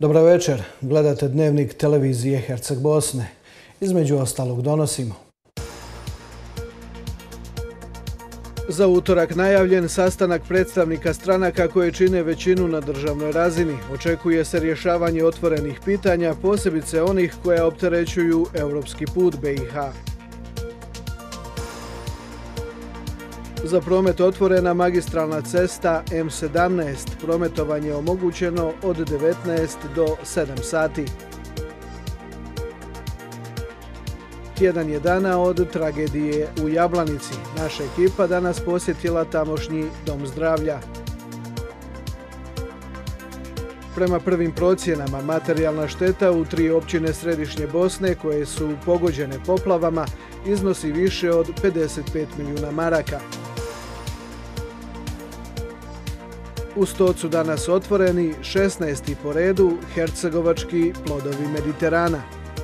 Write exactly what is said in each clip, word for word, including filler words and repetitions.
Dobar večer, gledate dnevnik televizije Herceg Bosne. Između ostalog donosimo. Za utorak najavljen sastanak predstavnika stranaka koje čine većinu na državnoj razini. Očekuje se rješavanje otvorenih pitanja, posebice onih koja opterećuju europski put B i H. Za promet otvorena magistralna cesta M sedamnaest. Prometovanje je omogućeno od devetnaest do sedam sati. Tjedan je dana od tragedije u Jablanici. Naša ekipa danas posjetila tamošnji dom zdravlja. Prema prvim procjenama, materijalna šteta u tri općine središnje Bosne koje su pogođene poplavama iznosi više od pedeset pet milijuna maraka. U Stocu danas otvoreni šesnaesti po redu hercegovački plodovi Mediterana.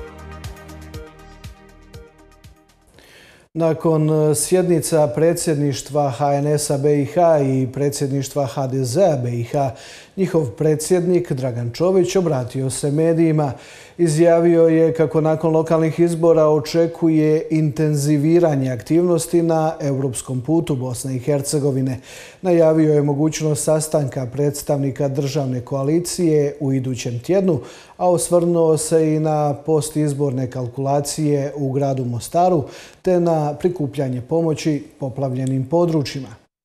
Nakon sjednica predsjedništva H N S-a B i H i predsjedništva H D Z-a B i H, njihov predsjednik Dragan Čović obratio se medijima. Izjavio je kako nakon lokalnih izbora očekuje intenziviranje aktivnosti na europskom putu Bosne i Hercegovine. Najavio je mogućnost sastanka predstavnika državne koalicije u idućem tjednu, a osvrnuo se i na postizborne kalkulacije u gradu Mostaru te na prikupljanje pomoći poplavljenim područjima.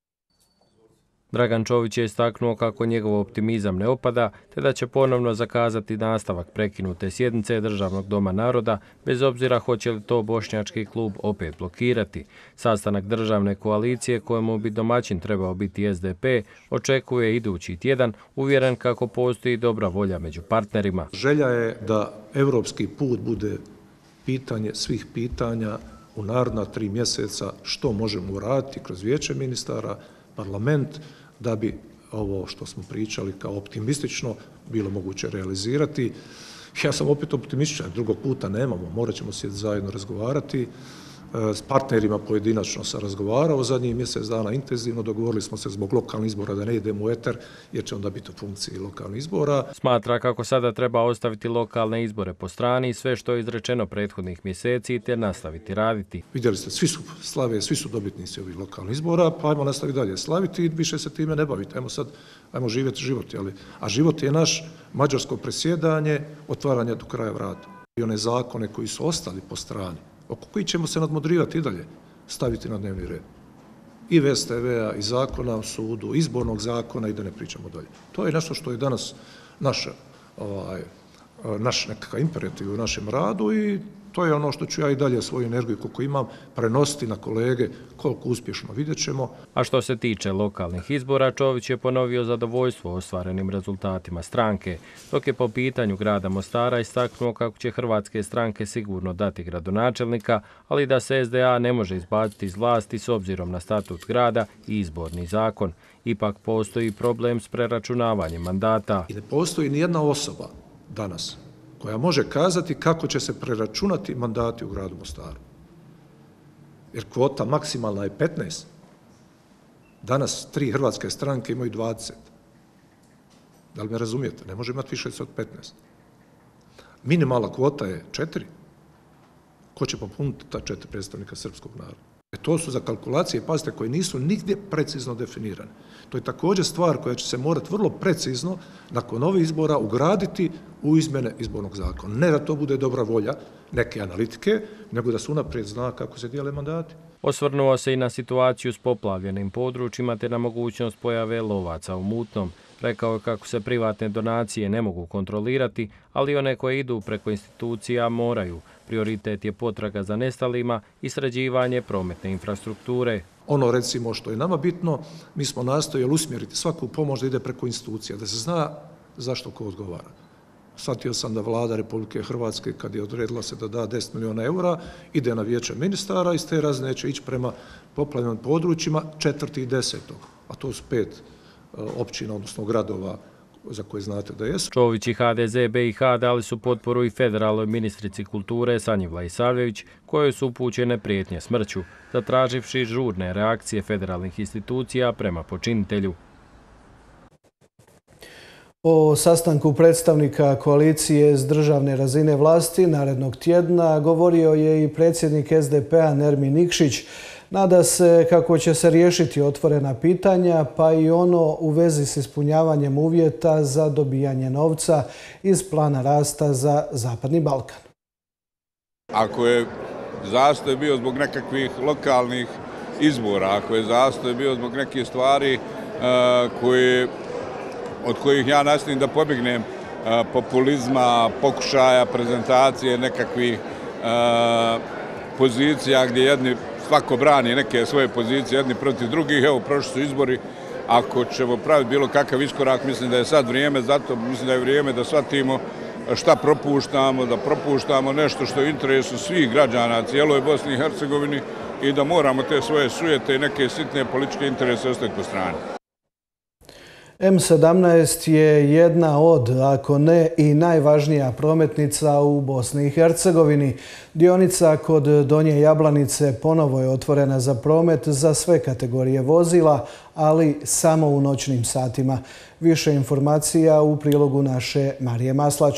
Dragan Čović je istaknuo kako njegov optimizam ne opada, te da će ponovno zakazati nastavak prekinute sjednice Državnog doma naroda, bez obzira hoće li to bošnjački klub opet blokirati. Sastanak državne koalicije, kojemu bi domaćin trebao biti S D P, očekuje idući tjedan, uvjeren kako postoji dobra volja među partnerima. Želja je da europski put bude pitanje svih pitanja u naredna tri mjeseca, što možemo uraditi kroz vijeće ministara, parlament, da bi ovo što smo pričali kao optimistično bilo moguće realizirati. Ja sam opet optimističan, drugog puta nemamo, morat ćemo sjeti zajedno razgovarati. S partnerima pojedinačno sam razgovarao zadnjih mjesec dana intenzivno, dogovorili smo se zbog lokalnih izbora da ne idemo u eter jer će onda biti u funkciji lokalnih izbora. Smatra kako sada treba ostaviti lokalne izbore po strani i sve što je izrečeno prethodnih mjeseci te nastaviti raditi. Vidjeli ste, svi su slave, svi su dobitnici ovih lokalnih izbora, pa ajmo nastaviti dalje slaviti i više se time ne baviti. Ajmo sad, ajmo živjeti život, ali, a život je naš mađarsko presjedanje, otvaranje do kraja vrata. I one zakone koji su ostali po strani, oko koji ćemo se nadmudrivati i dalje, staviti na dnevni red. I V S T V-a, i zakona o sudu, izbornog zakona i da ne pričamo dalje. To je nešto što je danas naš, ovaj, naš nekakav imperativ u našem radu i to je ono što ću ja i dalje svoju energiju koliko imam prenositi na kolege koliko uspješno vidjet ćemo. A što se tiče lokalnih izbora, Čović je ponovio zadovoljstvo ostvarenim rezultatima stranke, dok je po pitanju grada Mostara istaknuo kako će hrvatske stranke sigurno dati gradonačelnika, ali da se S D A ne može izbaciti iz vlasti s obzirom na statut grada i izborni zakon. Ipak postoji problem s preračunavanjem mandata. I ne postoji nijedna osoba danas koja može kazati kako će se preračunati mandati u gradu Mostaru. Jer kvota maksimalna je petnaest. Danas tri hrvatske stranke imaju dvadeset. Da li me razumijete? Ne može imati više od petnaest. Minimalna kvota je četiri. Ko će popuniti ta četiri predstavnika srpskog naroda? E to su za kalkulacije, pazite, koje nisu nigdje precizno definirane. To je također stvar koja će se morati vrlo precizno nakon ovih izbora ugraditi u izmjene izbornog zakona. Ne da to bude dobra volja neke analitike, nego da se unaprijed zna kako se dijele mandati. Osvrnuo se i na situaciju s poplavljenim područjima te na mogućnost pojave lovaca u mutnom. Rekao je kako se privatne donacije ne mogu kontrolirati, ali one koje idu preko institucija moraju. Prioritet je potraga za nestalima i sređivanje prometne infrastrukture. Ono recimo što je nama bitno, mi smo nastojali usmjeriti svaku pomoć da ide preko institucija, da se zna zašto ko odgovara. Shvatio sam da vlada Republike Hrvatske, kad je odredila se da da deset milijuna eura, ide na vijeće ministara i s te razine će ići prema poplavljenim područjima četvrti i desetog, a to su pet općina, odnosno gradova za koje znate da jesu. Čović i H D Z B i H dali su potporu i federalnoj ministrici kulture Sanji Vladisavljević, kojoj su upućene prijetnje smrću, zatraživši žurne reakcije federalnih institucija prema počinitelju. O sastanku predstavnika koalicije s državne razine vlasti narednog tjedna govorio je i predsjednik S D P-a Nermin Nikšić. Nada se kako će se riješiti otvorena pitanja, pa i ono u vezi s ispunjavanjem uvjeta za dobijanje novca iz plana rasta za Zapadni Balkan. Ako je zastoj bio zbog nekakvih lokalnih izbora, ako je zastoj bio zbog nekih stvari koje od kojih ja nastojim da pobjegnem, populizma, pokušaja, prezentacije nekakvih pozicija gdje jedni svako brani neke svoje pozicije, jedni protiv drugih. Evo, prošli su izbori. Ako ćemo praviti bilo kakav iskorak, mislim da je sad vrijeme, zato mislim da je vrijeme da shvatimo šta propuštamo, da propuštamo nešto što je u interesu svih građana cijeloj Bosni i Hercegovini i da moramo te svoje sujete i neke sitne političke interese ostaviti po strani. M sedamnaest je jedna od, ako ne i najvažnija prometnica u Bosni i Hercegovini. Dionica kod Donje Jablanice ponovo je otvorena za promet za sve kategorije vozila, ali samo u noćnim satima. Više informacija u prilogu naše Marije Maslać.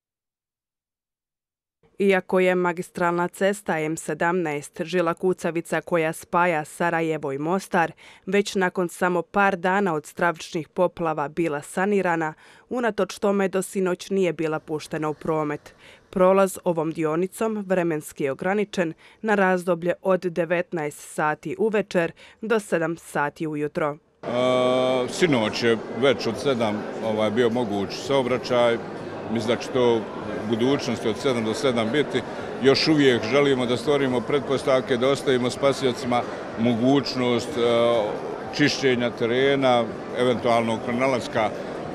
Iako je magistralna cesta M sedamnaest žila kucavica koja spaja Sarajevo i Mostar, već nakon samo par dana od stravičnih poplava bila sanirana, unatoč tome do sinoć nije bila puštena u promet. Prolaz ovom dionicom vremenski je ograničen na razdoblje od devetnaest sati uvečer do sedam sati ujutro. Sinoć je već od sedam bio moguć saobraćaj. Mislim da će to u budućnosti od sedam do sedam biti. Još uvijek želimo da stvorimo pretpostavke, da ostavimo spasiocima mogućnost čišćenja terena, eventualnog pronalaska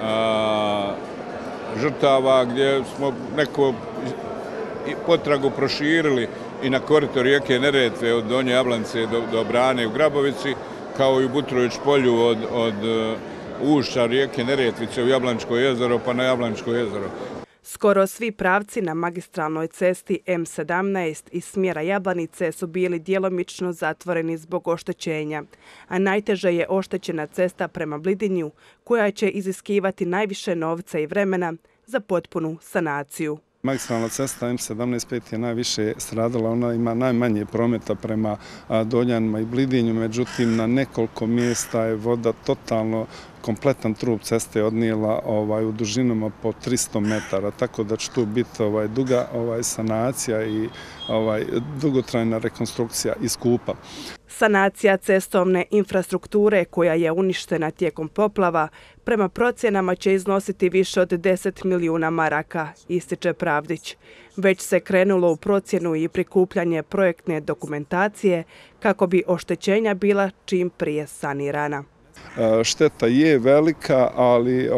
žrtava, gdje smo neko potragu proširili i na korito rijeke Neretve od Donje Jablanice do Brane u Grabovici, kao i u Butrović polju od ušća rijeke Neretvice u Jablaničko jezero pa na Jablaničko jezero. Skoro svi pravci na magistralnoj cesti M sedamnaest iz smjera Jablanice su bili djelomično zatvoreni zbog oštećenja, a najteže je oštećena cesta prema Blidinju, koja će iziskivati najviše novca i vremena za potpunu sanaciju. Magistralna cesta M sedamnaest pet je najviše stradala, ona ima najmanje prometa prema Doljanima i Blidinju, međutim na nekoliko mjesta je voda totalno, kompletan trup ceste odnijela u dužinama po tristo metara, tako da će tu biti duga sanacija i dugotrajna rekonstrukcija i skupa. Sanacija cestovne infrastrukture koja je uništena tijekom poplava prema procjenama će iznositi više od deset milijuna maraka, ističe Pravdić. Već se krenulo u procjenu i prikupljanje projektne dokumentacije kako bi oštećenja bila čim prije sanirana. Šteta je velika, ali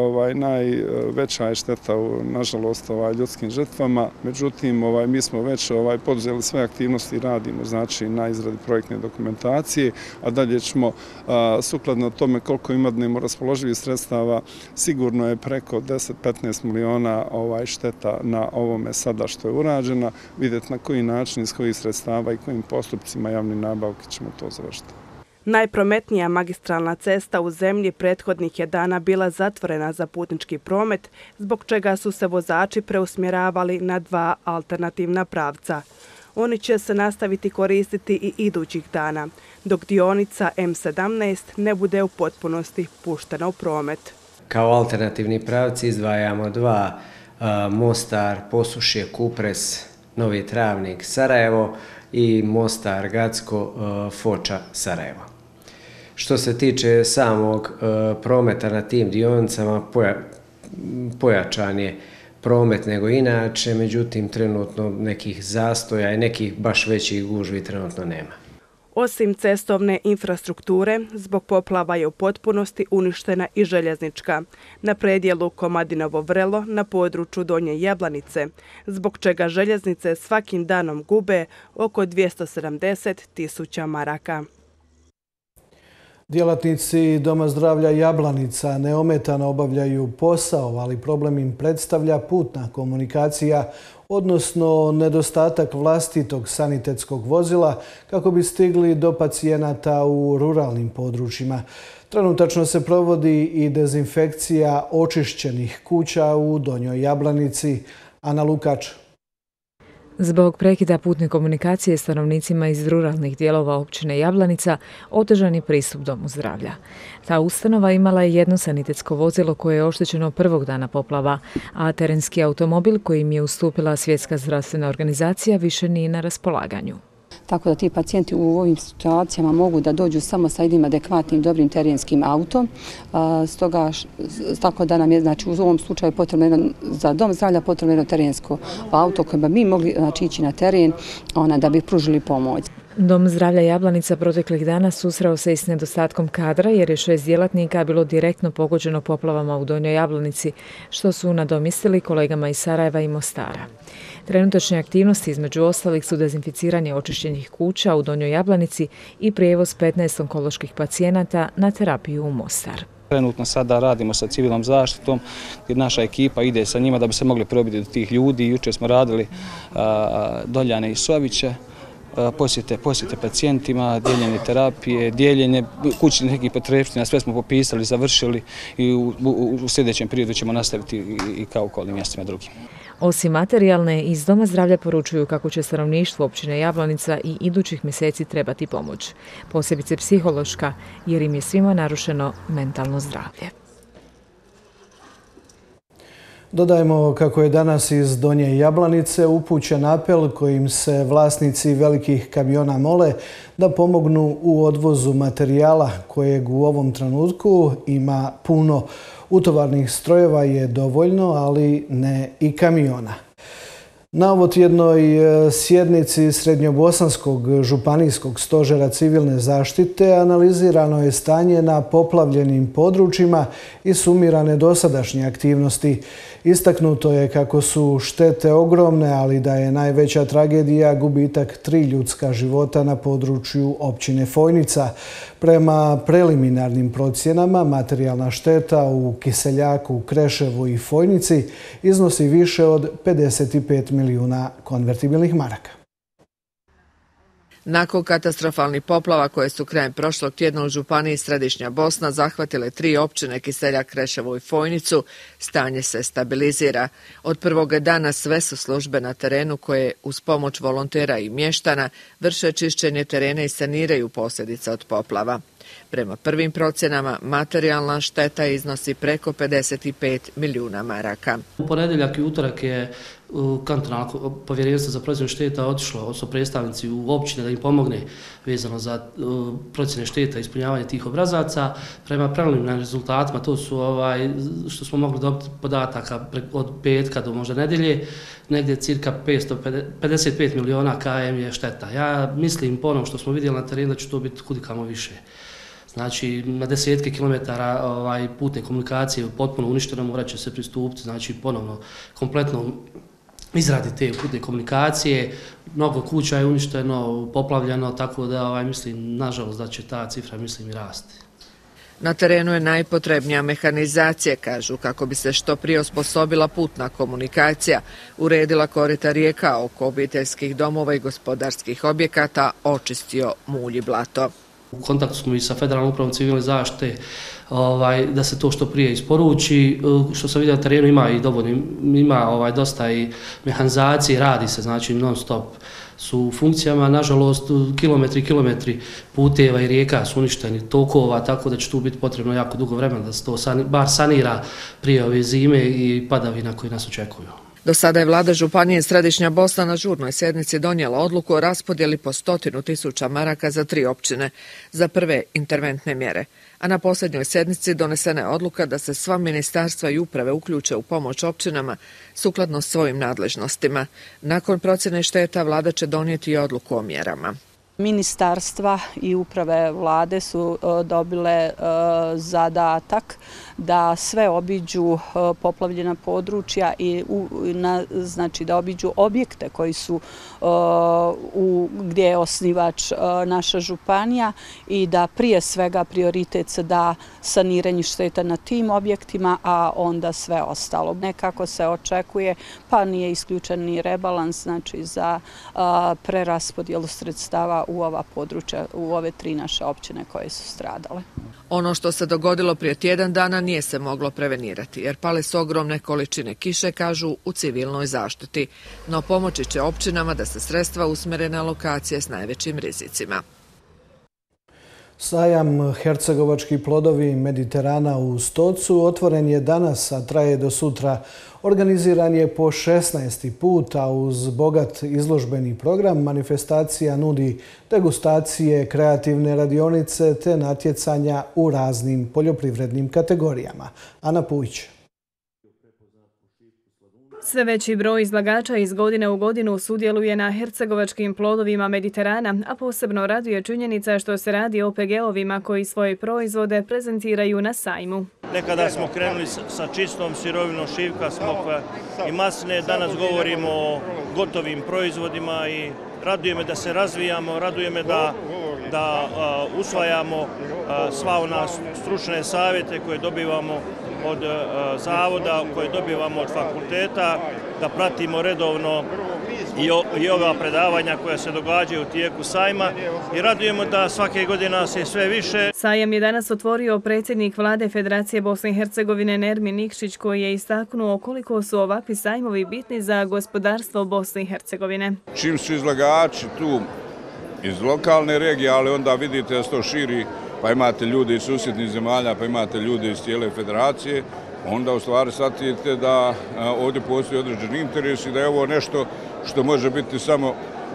najveća je šteta, nažalost, ljudskim žrtvama. Međutim, mi smo već poduzeli sve aktivnosti i radimo na izradi projektne dokumentacije, a dalje ćemo, sukladno tome koliko imamo raspoloživih sredstava, sigurno je preko deset do petnaest miliona šteta na ovome sada što je urađena, vidjeti na koji način, iz kojih sredstava i kojim postupcima javne nabavke ćemo to završiti. Najprometnija magistralna cesta u zemlji prethodnih je dana bila zatvorena za putnički promet, zbog čega su se vozači preusmjeravali na dva alternativna pravca. Oni će se nastaviti koristiti i idućih dana, dok dionica M sedamnaest ne bude u potpunosti puštena u promet. Kao alternativni pravci izdvajamo dva, Mostar, Posušje, Kupres, Novi Travnik, Sarajevo i Mostar, Gacko, Foča, Sarajevo. Što se tiče samog prometa na tim dionicama, pojačan je promet nego inače, međutim trenutno nekih zastoja i nekih baš većih gužvi trenutno nema. Osim cestovne infrastrukture, zbog poplava je u potpunosti uništena i željeznička. Na predjelu Komadinovo Vrelo na području Donje Jablanice, zbog čega željeznice svakim danom gube oko dvjesto sedamdeset tisuća maraka. Djelatnici Doma zdravlja Jablanica neometano obavljaju posao, ali problem im predstavlja putna komunikacija odnosno nedostatak vlastitog sanitetskog vozila kako bi stigli do pacijenata u ruralnim područjima. Trenutačno se provodi i dezinfekcija očišćenih kuća u Donjoj Jablanici. Ana Lukač. Zbog prekida putne komunikacije stanovnicima iz ruralnih dijelova općine Jablanica otežan je pristup domu zdravlja. Ta ustanova imala je jedno sanitetsko vozilo koje je oštećeno prvog dana poplava, a terenski automobil kojim je ustupila Svjetska zdravstvena organizacija više nije na raspolaganju. Tako da ti pacijenti u ovim situacijama mogu da dođu samo sa jednim adekvatnim, dobrim terenskim autom. Stoga, tako da nam je, znači, u ovom slučaju potrebno jedan, za dom zdravlja potrebno jedno terensko auto koje bi mi mogli, znači, ići na teren ona, da bi pružili pomoć. Dom zdravlja Jablanica proteklih dana susreo se i s nedostatkom kadra jer je šest djelatnika bilo direktno pogođeno poplavama u Donjoj Jablanici, što su nadomjestili kolegama iz Sarajeva i Mostara. Trenutačne aktivnosti između ostalih su dezinficiranje očišćenih kuća u Donjoj Jablanici i prijevoz petnaest onkoloških pacijenata na terapiju u Mostar. Trenutno sada radimo sa civilnom zaštitom gdje naša ekipa ide sa njima da bi se mogli probiti do tih ljudi. Jučer smo radili a, Doljane i Soviće. Posjete, posjete pacijentima, dijeljenje terapije, dijeljenje kućnih nekih potrepština, sve smo popisali, završili i u, u, u sljedećem periodu ćemo nastaviti i, i kao u okolnim mjestima drugim. Osim materijalne, iz Doma zdravlja poručuju kako će stanovništvo općine Jablanica i idućih mjeseci trebati pomoć, posebice psihološka, jer im je svima narušeno mentalno zdravlje. Dodajmo kako je danas iz Donje Jablanice upućen apel kojim se vlasnici velikih kamiona mole da pomognu u odvozu materijala kojeg u ovom trenutku ima puno. Utovarnih strojeva je dovoljno, ali ne i kamiona. Na ovotjednoj sjednici Srednjobosanskog županijskog stožera civilne zaštite analizirano je stanje na poplavljenim područjima i sumirane dosadašnje aktivnosti. Istaknuto je kako su štete ogromne, ali da je najveća tragedija gubitak tri ljudska života na području općine Fojnica. Prema preliminarnim procjenama, materijalna šteta u Kiseljaku, Kreševu i Fojnici iznosi više od pedeset pet milijuna konvertibilnih maraka. Nakon katastrofalnih poplava koje su krajem prošlog tjedna u županiji Središnja Bosna zahvatile tri općine Kiseljak, Kreševo i Fojnicu, stanje se stabilizira. Od prvog dana sve su službe na terenu koje uz pomoć volontera i mještana vrše čišćenje terena i saniraju posljedice od poplava. Prema prvim procjenama, materijalna šteta iznosi preko pedeset pet milijuna maraka. U ponedjeljak i utorak je kantonalno povjerenstvo za procjenu šteta otišlo, odnosno predstavnici u općine da im pomogne vezano za procjene šteta i ispunjavanje tih obrazaca. Prema preliminarnim rezultatima, to su ovaj, što smo mogli dobiti podataka od petka do možda nedjelje, negdje cirka petsto pedeset pet milijuna km je šteta. Ja mislim po onom što smo vidjeli na terenu da će to biti kudikamo više. Znači, na desetke kilometara ovaj, putne komunikacije potpuno uništeno, morat će se pristupiti, znači ponovno kompletno izradi te putne komunikacije. Mnogo kuća je uništeno, poplavljeno, tako da ovaj, mislim, nažalost, da će ta cifra, mislim, i rasti. Na terenu je najpotrebnija mehanizacija, kažu, kako bi se što prije osposobila putna komunikacija, uredila korita rijeka oko obiteljskih domova i gospodarskih objekata, očistio mulj i blato. U kontaktu smo i sa Federalnom upravom civilne zaštite ovaj, da se to što prije isporuči. Što sam vidio na terenu ima i dovoljno, ima ovaj, dosta i mehanizacije, radi se, znači non stop su u funkcijama. Nažalost, kilometri i kilometri puteva i rijeka su uništeni, tokova, tako da će tu biti potrebno jako dugo vremena da se to sani, bar sanira prije ove zime i padavina koji nas očekuju. Do sada je vlada Županije Središnja Bosna na žurnoj sjednici donijela odluku o raspodjeli po stotinu tisuća maraka za tri općine za prve interventne mjere, a na posljednjoj sjednici donesena je odluka da se sva ministarstva i uprave uključe u pomoć općinama sukladno svojim nadležnostima. Nakon procjene šteta vlada će donijeti i odluku o mjerama. Ministarstva i uprave vlade su dobile zadatak da sve obiđu poplavljena područja i znači da obiđu objekte koji su gdje je osnivač naša županija i da prije svega prioritet se da saniranju šteta na tim objektima, a onda sve ostalo. Nekako se očekuje, pa nije isključen ni rebalans, znači za preraspodjelu sredstava u ova područja, u ove tri naše općine koje su stradale. Ono što se dogodilo prije tjedan dana nije se moglo prevenirati, jer pale su ogromne količine kiše, kažu, u civilnoj zaštiti. No pomoći će općinama da se sredstva usmere na lokacije s najvećim rizicima. Sajam Hercegovački plodovi Mediterana u Stocu otvoren je danas, a traje do sutra. Organiziran je po šesnaesti put, a uz bogat izložbeni program manifestacija nudi degustacije, kreativne radionice te natjecanja u raznim poljoprivrednim kategorijama. Ana Pujić. Sve veći broj izlagača iz godine u godinu sudjeluje na hercegovačkim plodovima Mediterana, a posebno raduje činjenica što se radi o O P G-ovima koji svoje proizvode prezentiraju na sajmu. Nekada smo krenuli sa čistom sirovinom šivka, smokve i masline, danas govorimo o gotovim proizvodima i raduje me da se razvijamo, raduje me da, da uh, usvajamo uh, sva ona stručne savjete koje dobivamo od uh, zavoda, koje dobivamo od fakulteta, da pratimo redovno i, o, i ova predavanja koja se događaju u tijeku sajma i radujemo da svake godine nas je sve više. Sajam je danas otvorio predsjednik Vlade Federacije Bosne i Hercegovine Nermin Nikšić, koji je istaknuo koliko su ovakvi sajmovi bitni za gospodarstvo Bosne i Hercegovine. Čim su izlagači tu iz lokalne regije, ali onda vidite da se to širi, pa imate ljude iz susjednih zemalja, pa imate ljude iz cijele federacije, onda u stvari shvatite da ovdje postoji određeni interes i da je ovo nešto što može biti samo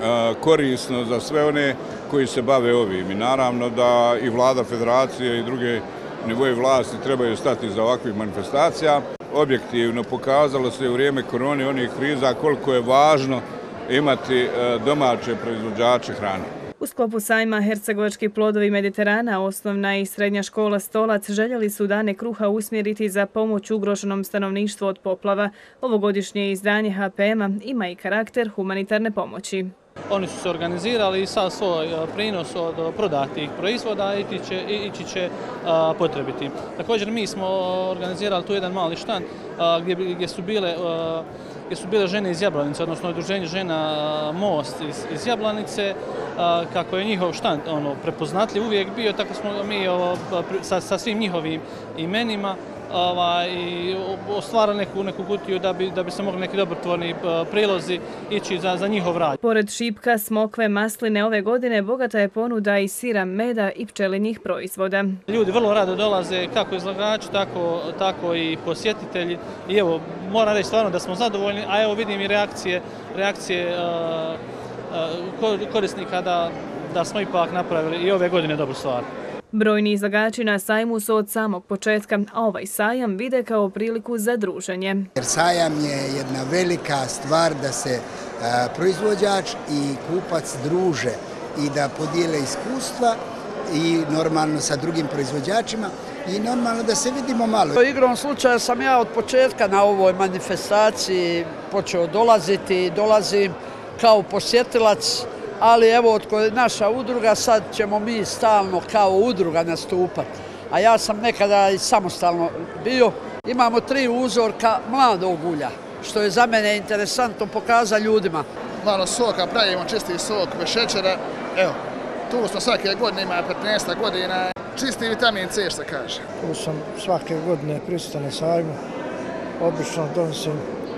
korisno za sve one koji se bave ovim. I naravno da i vlada federacije i druge nivoje vlasti trebaju stati za ovakvih manifestacija. Objektivno pokazalo se u vrijeme korone onih kriza koliko je važno imati domaće proizvođače hrane. U sklopu sajma Hercegovački plodovi Mediterana, osnovna i srednja škola Stolac željeli su dane kruha usmjeriti za pomoć ugroženom stanovništvu od poplava. Ovogodišnje izdanje H P M-a ima i karakter humanitarne pomoći. Oni su se organizirali i sa svoj prinos od prodatih proizvoda ići će, ići će a, potrebiti. Također mi smo organizirali tu jedan mali štand a, gdje, gdje su bile a, gdje su bile žene iz Jablanice, odnosno udruženje žena Most iz, iz Jablanice, a, kako je njihov štand ono, prepoznatljiv uvijek bio, tako smo mi o, sa, sa svim njihovim imenima Ovaj, i ostvarali neku, neku kutiju da bi, da bi se mogli neki dobrotvorni prilozi ići za, za njihov rad. Pored šipka, smokve, masline ove godine bogata je ponuda i sira, meda i pčelinjih proizvoda. Ljudi vrlo rado dolaze, kako izlagači, tako, tako i posjetitelji. I evo, moram reći stvarno da smo zadovoljni, a evo vidim i reakcije, reakcije uh, uh, korisnika da, da smo ipak napravili i ove godine dobru stvar. Brojni izlagači na sajmu su od samog početka, a ovaj sajam vide kao priliku za druženje. Jer sajam je jedna velika stvar da se a, proizvođač i kupac druže i da podijele iskustva i normalno sa drugim proizvođačima i normalno da se vidimo malo. Igrom slučaja sam ja od početka na ovoj manifestaciji počeo dolaziti, dolazim kao posjetilac. Ali evo, od koje naša udruga, sad ćemo mi stalno kao udruga nastupati. A ja sam nekada i samostalno bio. Imamo tri uzorka mladog ulja, što je za mene interesantno pokaza ljudima. Malo soka, pravimo čisti sok, bez šećera. Evo, tu smo svake godine, ima petnaest godina. Čisti vitamin C, što kaže. Tu sam svake godine prisutan na sajmu. Obično donosim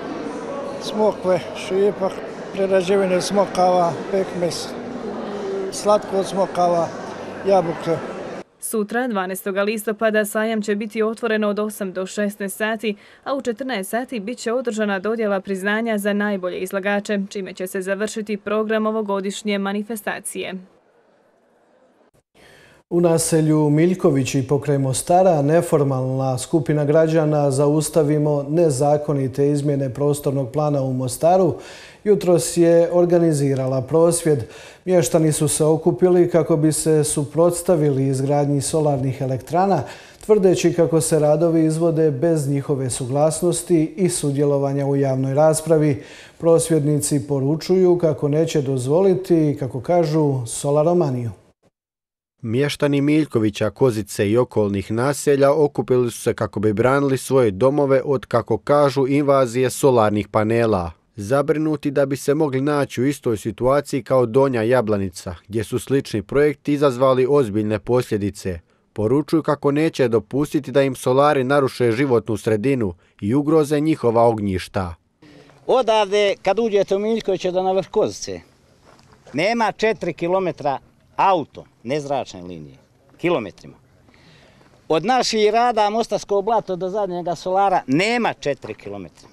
smokve, šipak, prerađevine smokava, pekmez, slatko od smokava, jabuke. Sutra, dvanaestog listopada, sajam će biti otvoren od osam do šesnaest sati, a u četrnaest sati bit će održana dodjela priznanja za najbolje izlagače, čime će se završiti program ovogodišnje manifestacije. U naselju Miljkovići pokraj Mostara neformalna skupina građana Zaustavimo nezakonite izmjene prostornog plana u Mostaru jutros je organizirala prosvjed. Mještani su se okupili kako bi se suprotstavili izgradnji solarnih elektrana, tvrdeći kako se radovi izvode bez njihove suglasnosti i sudjelovanja u javnoj raspravi. Prosvjednici poručuju kako neće dozvoliti, kako kažu, solaromaniju. Mještani Miljkovića, Kozice i okolnih naselja okupili su se kako bi branili svoje domove od, kako kažu, invazije solarnih panela. Zabrinuti da bi se mogli naći u istoj situaciji kao Donja Jablanica, gdje su slični projekti izazvali ozbiljne posljedice. Poručuju kako neće dopustiti da im solari naruše životnu sredinu i ugroze njihova ognjišta. Odavde, kad uđete u Miljkoviće do na vrh Kozice, nema četiri kilometra auto, ne zračne linije, kilometrima. Od naših rada Mostarsko blato do zadnjega solara nema četiri kilometra.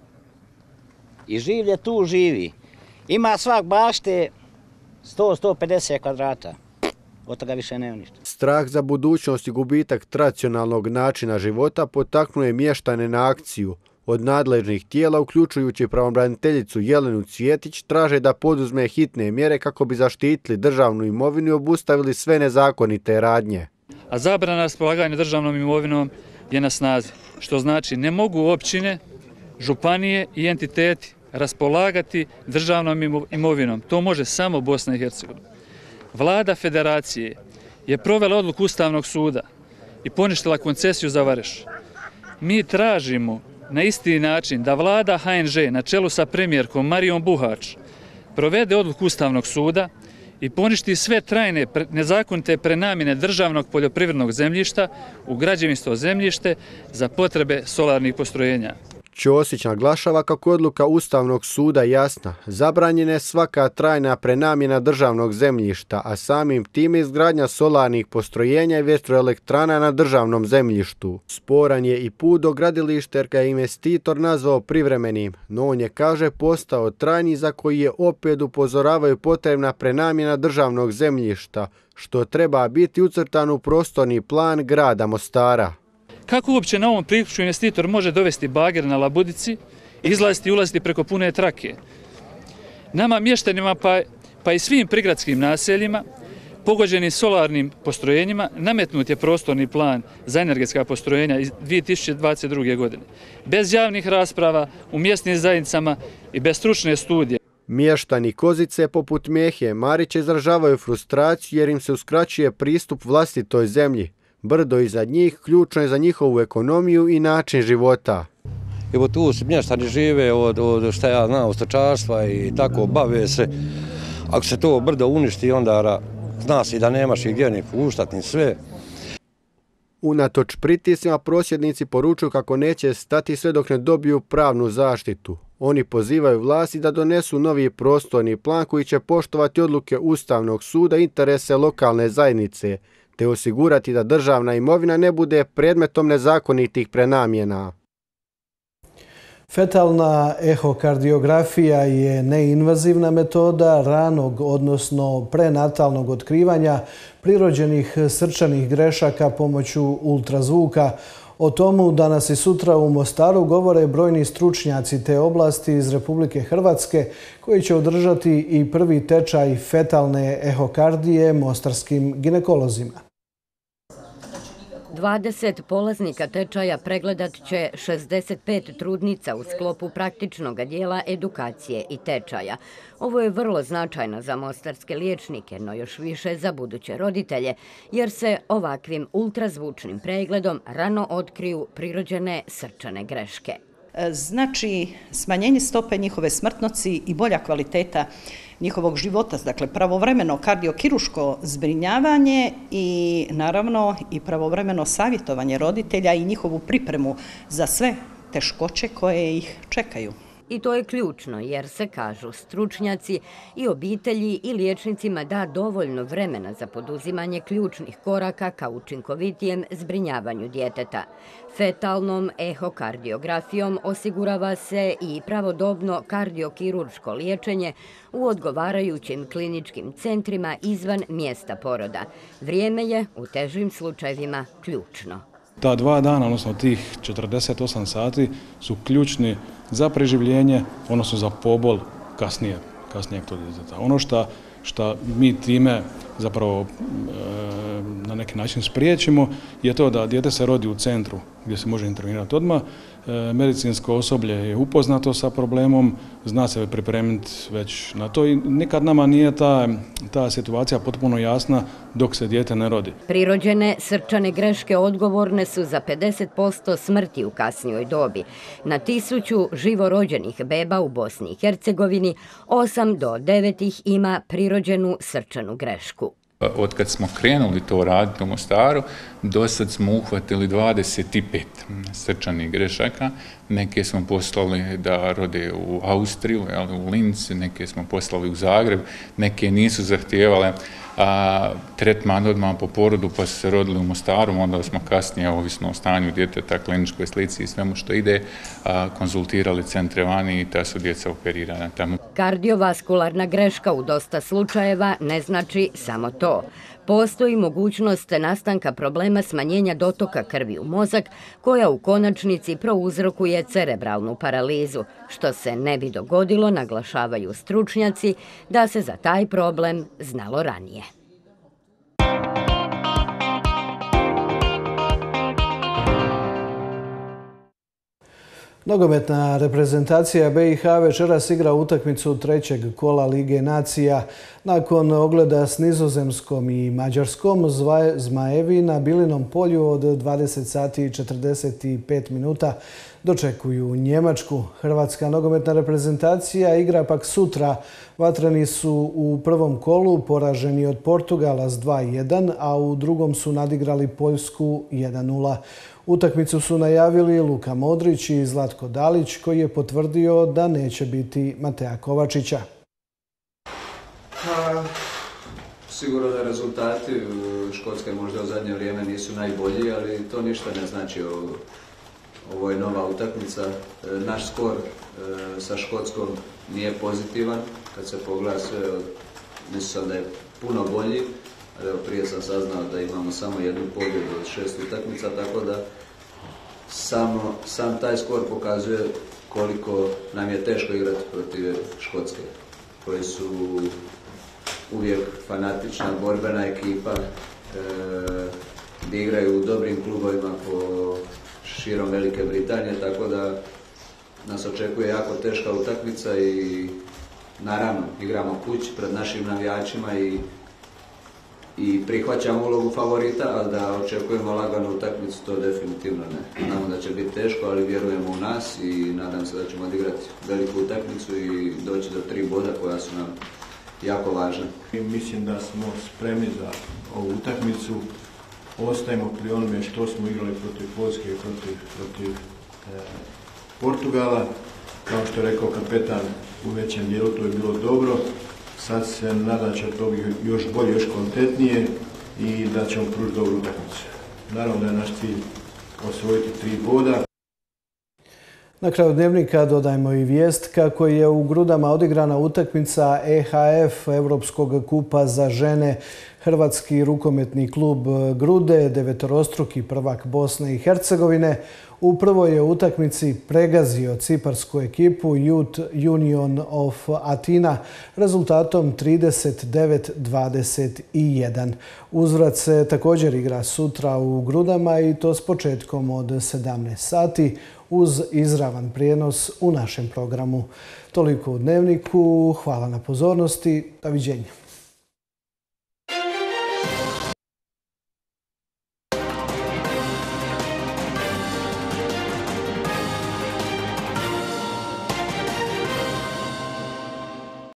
I življe tu živi. Ima svak bašte sto do sto pedeset kvadrata. Od toga više nema ništa. Strah za budućnost i gubitak tradicionalnog načina života potaknuje mještane na akciju. Od nadležnih tijela, uključujući pravobraniteljicu Jelenu Cvjetić, traže da poduzme hitne mjere kako bi zaštitili državnu imovinu i obustavili sve nezakonite radnje. A zabrana raspolaganja državnom imovinom je na snazi, što znači ne mogu općine, županije i entiteti raspolagati državnom imovinom. To može samo Bosna i Hercegovina. Vlada federacije je provela odluku Ustavnog suda i poništila koncesiju za Vareš. Mi tražimo na isti način da vlada ha en že na čelu sa premijerkom Marijom Buhač provede odluku Ustavnog suda i poništi sve trajne nezakonite prenamjene državnog poljoprivrednog zemljišta u građevinsko zemljište za potrebe solarnih postrojenja. Ćosić naglašava kako je odluka Ustavnog suda jasna. Zabranjena je svaka trajna prenamjena državnog zemljišta, a samim time izgradnja solarnih postrojenja i vjetroelektrana na državnom zemljištu. Sporan je i put do gradilišta jer ga je investitor nazvao privremenim, no on je, kaže, postao trajni za koji je opet upozoravaju potrebna prenamjena državnog zemljišta, što treba biti ucrtano u prostorni plan grada Mostara. Kako uopće na ovom priključku investitor može dovesti bager na Labudici, izlaziti i ulaziti preko pune trake? Nama mještanima pa, pa i svim prigradskim naseljima, pogođenim solarnim postrojenjima, nametnut je prostorni plan za energetska postrojenja iz dvije tisuće dvadeset druge. godine. Bez javnih rasprava u mjesnim zajednicama i bez stručne studije. Mještani Kozice poput Mehije Marića izražavaju frustraciju jer im se uskraćuje pristup vlastitoj zemlji. Brdo iza njih ključno je za njihovu ekonomiju i način života. Evo tu se mještani žive od, od šta ja znam, od stočarstva i tako bave se. Ako se to brdo uništi, onda zna se da nemaš i gdje ni puštati ni sve. Unatoč pritiscima prosvjednici poručuju kako neće stati sve dok ne dobiju pravnu zaštitu. Oni pozivaju vlasti da donesu novi prostorni plan koji će poštovati odluke Ustavnog suda i interese lokalne zajednice, te osigurati da državna imovina ne bude predmetom nezakonitih prenamjena. Fetalna ehokardiografija je neinvazivna metoda ranog, odnosno prenatalnog otkrivanja prirođenih srčanih grešaka pomoću ultrazvuka. O tomu danas i sutra u Mostaru govore brojni stručnjaci te oblasti iz Republike Hrvatske koji će održati i prvi tečaj fetalne ehokardije mostarskim ginekolozima. dvadeset polaznika tečaja pregledat će šezdeset pet trudnica u sklopu praktičnog dijela edukacije i tečaja. Ovo je vrlo značajno za mostarske liječnike, no još više za buduće roditelje, jer se ovakvim ultrazvučnim pregledom rano otkriju prirođene srčane greške. Znači, smanjenje stope njihove smrtnosti i bolja kvaliteta njihovog života, dakle pravovremeno kardiokiruško zbrinjavanje i naravno i pravovremeno savjetovanje roditelja i njihovu pripremu za sve teškoće koje ih čekaju. I to je ključno jer se, kažu stručnjaci, i obitelji i liječnicima da dovoljno vremena za poduzimanje ključnih koraka ka učinkovitijem zbrinjavanju djeteta. Fetalnom ehokardiografijom osigurava se i pravodobno kardiokirurško liječenje u odgovarajućim kliničkim centrima izvan mjesta poroda. Vrijeme je u težim slučajevima ključno. Ta dva dana, odnosno tih četrdeset osam sati, su ključni za preživljenje, odnosno za pobol kasnije, kasnijeg tog djeteta. Ono što što mi time zapravo e, na neki način spriječimo je to da dijete se rodi u centru gdje se može intervenirati odmah. E, medicinsko osoblje je upoznato sa problemom, zna se pripremiti već na to i nikad nama nije ta, ta situacija potpuno jasna dok se dijete ne rodi. Prirođene srčane greške odgovorne su za pedeset posto smrti u kasnijoj dobi. Na tisuću živorođenih beba u Bosni i Hercegovini osam do devet ih ima prirođenu srčanu grešku. Od kad smo krenuli to raditi u Mostaru, do sad smo uhvatili dvadeset pet srčanih grešaka. Neke smo poslali da rode u Austriju, u Linz, neke smo poslali u Zagreb, neke nisu zahtijevale a, tretman odmah po porodu pa su se rodili u Mostaru, onda smo kasnije, ovisno o stanju djeteta, kliničkoj slici i svemu što ide, a, konzultirali centre vani i ta su djeca operirana tamo. Kardiovaskularna greška u dosta slučajeva ne znači samo to. Postoji mogućnost nastanka problema smanjenja dotoka krvi u mozak, koja u konačnici prouzrokuje cerebralnu paralizu, što se ne bi dogodilo, naglašavaju stručnjaci, da se za taj problem znalo ranije. Nogometna reprezentacija B i H večeras igra utakmicu trećeg kola Lige nacija. Nakon ogleda s Nizozemskom i Mađarskom, Zmajevi na Bilinom polju od dvadeset sati i četrdeset pet minuta dočekuju Njemačku. Hrvatska nogometna reprezentacija igra pak sutra. Vatreni su u prvom kolu poraženi od Portugala s dva jedan, a u drugom su nadigrali Poljsku jedan nula. Utakmicu su najavili Luka Modrić i Zlatko Dalić, koji je potvrdio da neće biti Mateja Kovačića. Pa, sigurno da rezultati u Škotskoj možda u zadnje vrijeme nisu najbolji, ali to ništa ne znači. Ovo je nova utakmica. Naš skor sa Škotskom nije pozitivan. Kad se pogleda sve, mislim da je puno bolji. Evo, prije sam saznao da imamo samo jednu pobjedu od šest utakmica, tako da samo, sam taj skor pokazuje koliko nam je teško igrati protiv Škotske, koji su uvijek fanatična, borbena ekipa, e, gdje igraju u dobrim klubovima po širom Velike Britanije, tako da nas očekuje jako teška utakmica i naravno igramo kući pred našim navijačima i i prihvaćamo ulogu favorita, ali da očekujemo laganu utakmicu, to definitivno ne. Znamo da će biti teško, ali vjerujemo u nas i nadam se da ćemo odigrati veliku utakmicu i doći do tri boda koja su nam jako važne. Mislim da smo spremni za ovu utakmicu. Ostajemo pri onome što smo igrali protiv Poljske i protiv, protiv e, Portugala. Kao što je rekao kapetan, u većem dijelu to je bilo dobro. Sad se nadam da će to biti još bolje, još kvalitetnije i da ćemo pružiti dobru utakmicu. Naravno da je naš cilj osvojiti tri boda. Na kraju dnevnika dodajmo i vijest kako je u Grudama odigrana utakmica E H F Evropskog kupa za žene. Hrvatski rukometni klub Grude, devetorostruki prvak Bosne i Hercegovine, u prvoj je utakmici pregazio ciparsku ekipu Youth Union of Atina rezultatom trideset devet dvadeset jedan. Uzvrat se također igra sutra u Grudama i to s početkom od sedamnaest sati uz izravan prijenos u našem programu. Toliko u Dnevniku. Hvala na pozornosti. Doviđenja.